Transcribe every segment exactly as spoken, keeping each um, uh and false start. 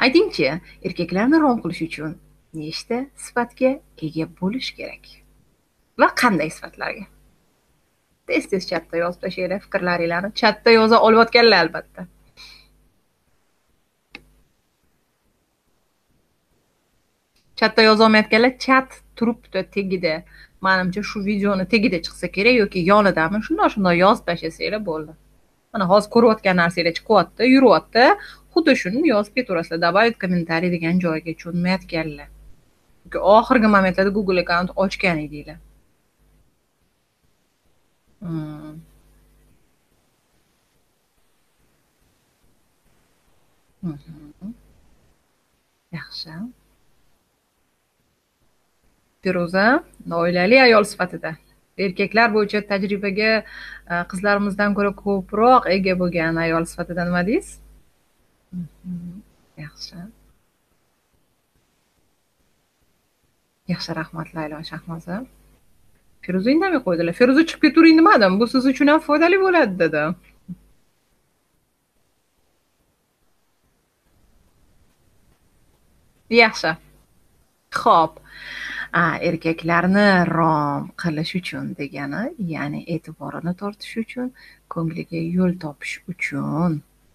Aytingchi, erkaklarni rom qilish uchun nechta sifatga ega bo'lish kerak va qanday sifatlarga? Tez-tez chatda yozib tashlaylar fikrlaringlarni. Chatda yoza olayotganlar albatta. Chatda yoza olmayotganlar chat turibdi tagida. Menimcha shu videoni tagida chiqsa kerak yoki yonidami, shunday-shunday yozib tashlasanglar bo'ldi. Mana hozir ko'rayotgan narsanglar chiqyapti, yuryapti. Xuddi shuni yozib ketaverasizlar. Добавить kommentariy degan joyga cho'nmayotganlar. Chunki oxirgi momentlarda Google akkaunt ochgan edinglar. Hmm. Mhm. Yaxshi. Feruza, oilali ayol sifatida erkaklar bo'yicha tajribaga qizlarimizdan ko'ra ko'proq ega bo'lgan ayol sifatida nima deysiz? Yaxshi. Yaxshi, rahmat Laylo Shahnoza. Feruza indamay qo'ydilar. Feruza chiqib keturing demadim. Bu siz uchun ham foydali bo'ladi dedi. Yaxshi. Xo'p. Erkaklarni rom qilish uchun degani, ya'ni e'tiborini tortish uchun, ko'ngliga yo'l topish uchun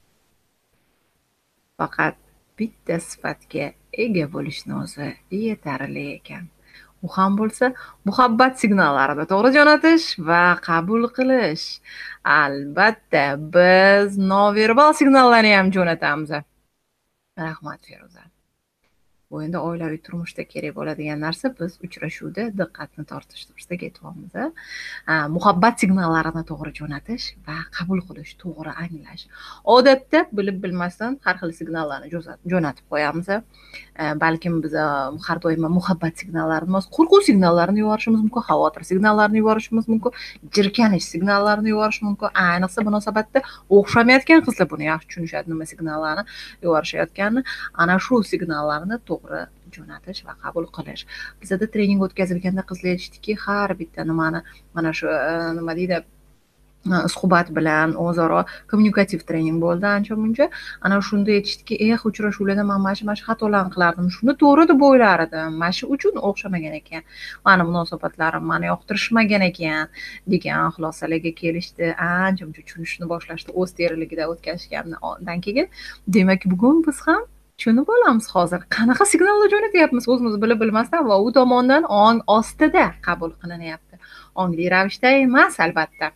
faqat bitta sifatga ega bo'lishni o'zi yetarli ekan. U ham bo'lsa muhabbat signallarini to'g'ri jo'natish va qabul qilish. Albatta, biz noverbal signallarni ham jo'natamiz. Rahmat Feruza. Bu endi oilaviy turmushda kerak bo'ladigan narsa. Biz uchrashuvda diqqatni tortish to'g'risida ketyapmiz. Muhabbat signallarini to'g'ri jo'natish va qabul qilish, to'g'ri anglash. Odatda bilib bilmasdan har xil signallarni jo'natib qo'yamiz. Balkim biz har doim muhabbat signallarini emas, qo'rquv signallarni yuborishimiz mumkin, xavotir signallarni yuborishimiz mumkin, jirkanish signallarni yuborish mumkin. Ayniqsa munosabatda o'xshamayotgan qizlar buni yaxshi tushunishadi, nima signallarni yuborishayotganini. Ana shu signallarni to'g'ri jo'natish va qabul qilish. Bizda trening o'tkazilganda qizlar aytishdiki, har bitta nimani mana shu nima deydi, suhbat bilan o'zaro kommunikativ trening bo'ldi ancha muncha. Ana shunda aytishdiki, eh, uchrashuvlarda men mana shu mana shu xatolarni qilardim. Shuni to'g'ri deb o'ylar edim. Mana shu uchun o'xshamagan ekan. Meni munosabatlarim meni yoqtirishmagan ekan degan xulosalarga kelishdi. Ancha muncha tushunishni boshlashdi o'z teriligida o'tkazishgandan keyin. Demak, bugun biz ham tushunib olamiz hozir qanaqa signallar jo'natyapmiz o'zimiz bilib bilmasdan va u tomondan ong ostida qabul qilinyapti. Ongli ravishda emas, albatta.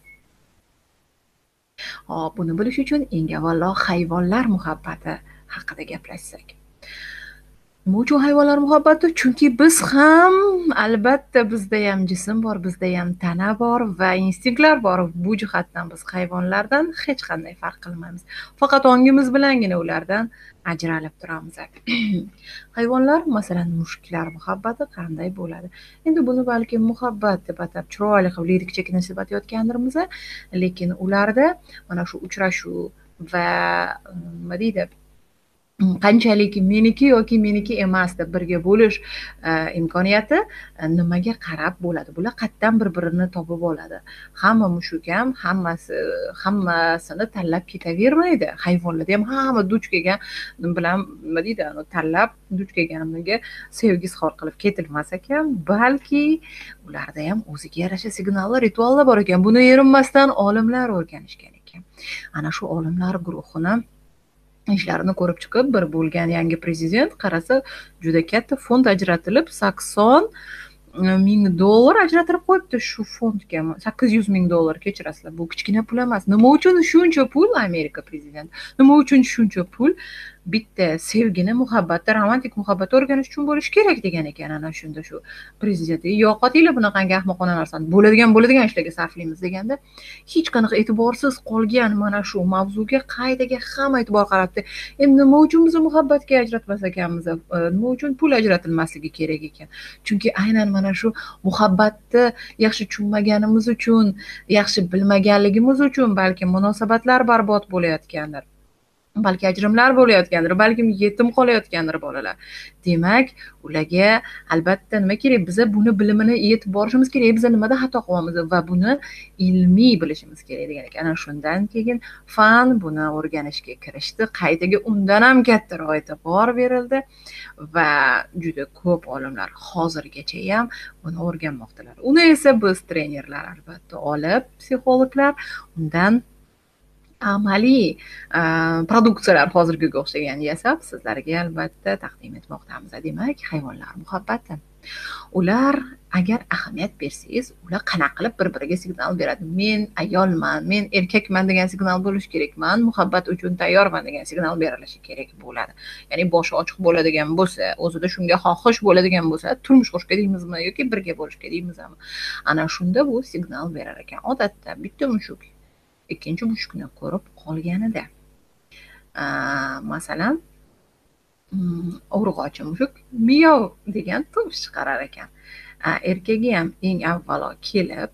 Hop, buni bilish uchun eng avvalo hayvonlar muhabbati haqida gaplashsak. Nima uchun hayvonlar muhabbati? Chunki biz ham, albatta, bizda ham jism bor, bizda ham tana bor va instinktlar bor. Bu jihatdan biz hayvonlardan hech qanday farq qilmaymiz. Faqat ongimiz bilangina ulardan ajralib turamiz. Hayvonlar, masalan, mushuklar muhabbati qanday bo'ladi? Endi buni balki muhabbat deb atab chiroyli qilib lirikchagina deb aytayotgandirmiz, lekin ularda mana shu uchrashuv va nima deydi, qanchalik meniki yoki meniki emas deb birga bo'lish imkoniyati nimaga qarab bo'ladi? Bular qatdan bir-birini topib oladi. Hamma mushuk ham hammasi hammasini tanlab ketavermaydi. Hayvonlarda ham hamma duch kelgan bilan nima deydi, tanlab duch kelganiga sevgi izhor qilib ketilmas ekan. Balki ularda ham o'ziga yarasha signallar, rituallar bor ekan. Buni erinmasdan olimlar o'rganishgan ekan. Ana shu olimlar guruhini ishlarini ko'rib chiqib, bir bo'lgan yangi prezident qarasa, juda katta fond ajratilib, sakson ming dollar ajratilib qo'yibdi shu fondga. sakkiz yuz ming dollar, kechirasizlar, bu kichkina pul emas. Nima uchun shuncha pul? Amerika prezidenti. Nima uchun shuncha pul? Bitta sevgini, muhabbatni, romantik muhabbatni o'rganish uchun bo'lish kerak degan ekan. Ana shunda shu prezident, yo'qotinglar bunaqangi ahmoqona narsani, bo'ladigan bo'ladigan ishlarga sarflaymiz deganda, hech qanaqa e'tiborsiz qolgan mana shu mavzuga qaytaga hamma e'tibor qaratdi. Endi nima uchun biz muhabbatga ajratmas ekanmiz? Nima uchun pul ajratilmasligi kerak ekan? Chunki aynan mana shu muhabbatni yaxshi tushunmaganimiz uchun, yaxshi bilmaganligimiz uchun balki munosabatlar barbod bo'layotgandir. balki ajrimlar bo'layotgandir, balkim yetim qolayotgandir bolalar. Demak, ularga albatta nima kerak? Biza buni bilimini yetib borishimiz kerak. Biza nimada xato qilyapmiz va buni ilmiy bilishimiz kerak degan ekan. Ana shundan keyin fan buni o'rganishga kirishdi. Qaytaga undan ham kattaroq e'tibor berildi va juda ko'p olimlar hozirgacha ham buni o'rganmoqdalar. Uni esa biz trenerlar albatta olib, psixologlar undan amaliy produksiyalar hozirgiga o'xshagan yasab sizlarga albatta taqdim etmoqdamiz. Demak, hayvonlar muhabbati. Ular agar ahamiyat bersangiz, ular qanaqa qilib bir-biriga signal beradi? Men ayolman, men erkakman degan signal bo'lishi kerak. Men muhabbat uchun tayyorman degan signal berilishi kerak bo'ladi. Ya'ni boshi ochiq bo'ladigan bo'lsa, o'zida shunga xohish bo'ladigan bo'lsa, turmush qurishga deymizmi yoki birga bo'lishga deymizmi? Ana shunda bu signal berar ekan. Odatda bitta mushuk ikkinchi mushukni ko'rib qolganida, masalan, urg'ochi mushuk miyav degan tovush chiqarar ekan. Erkagi ham eng avvalo kelib,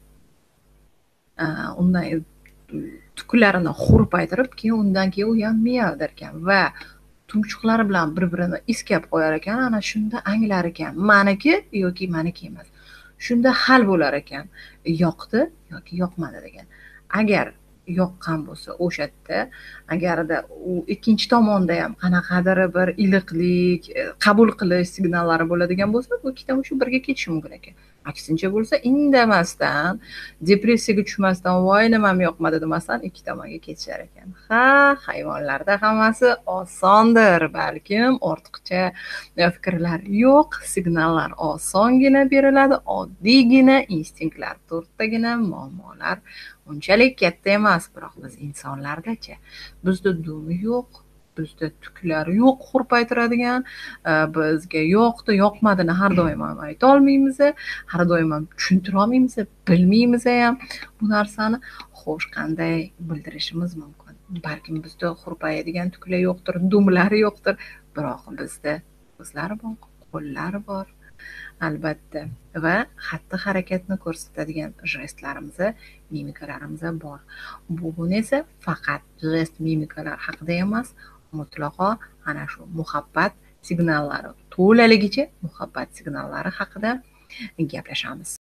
undan tuklarini hurpaytirib, keyin undan keyin u ham miyav der ekan va tumshuqlari bilan bir-birini iskab qo'yar ekan. Ana shunda anglar ekan, maniki yoki maniki emas. Shunda hal bo'lar ekan, yoqdi yoki yoqmadi degan. Agar yoqqan bo'lsa, o'sha yerda agarda u ikkinchi tomonda ham qanaqadir bir iliqlik, qabul qilish signallari bo'ladigan bo'lsa, bu ikkita mushuk birga ketishi mumkin ekan. Aksincha bo'lsa, indamasdan, depressiyaga tushmasdan, voy nimam yoqmadi demasdan ikki tomonga ketishar ekan. Ha, hayvonlarda hammasi osondir, balkim ortiqcha fikrlar yo'q, signallar osongina beriladi, oddiygina instinktlar, to'rttagina muammolar unchalik katta emas, biroq biz insonlardachi, bizda dum yo'q, bizda tuklar yo'q hurpaytiradigan, bizga yoqdi, yoqmadini har doim ham ayta olmaymiz, har doim ham tushuntira olmaymiz, bilmaymiz ham bu narsani. Xo'sh, qanday bildirishimiz mumkin? Balkim bizda hurpayadigan tuklar yo'qdir, dumlar yo'qdir, biroq bizda ko'zlar bor, qo'llar bor. Albatta, va xatti harakatni ko'rsatadigan jestlarimiz, mimikalarimiz bor. Bugun esa faqat jest, mimikalar haqida emas, mutlaqo ana shu muhabbat signallari, to'laligicha muhabbat signallari haqida gaplashamiz.